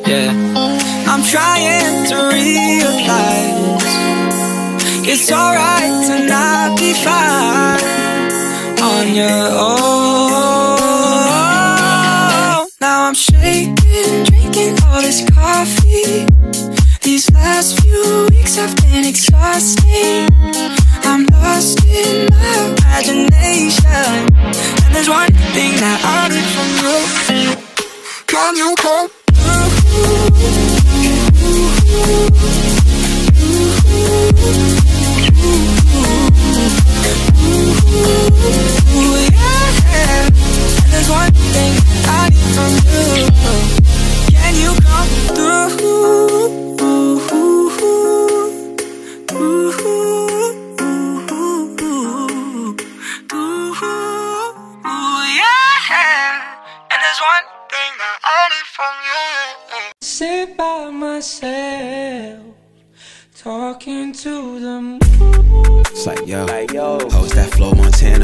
yeah. I'm trying to realize it's alright to not be fine on your own. Now I'm shaking, drinking all this coffee. These last few weeks have been exhausting. I'm lost in my imagination, and there's one thing that I need from you. Can you come through? Yeah. And there's one thing I need from you. Can you come through? Sit by myself, talking to the moon. It's like, yo, how's that Flow Montana?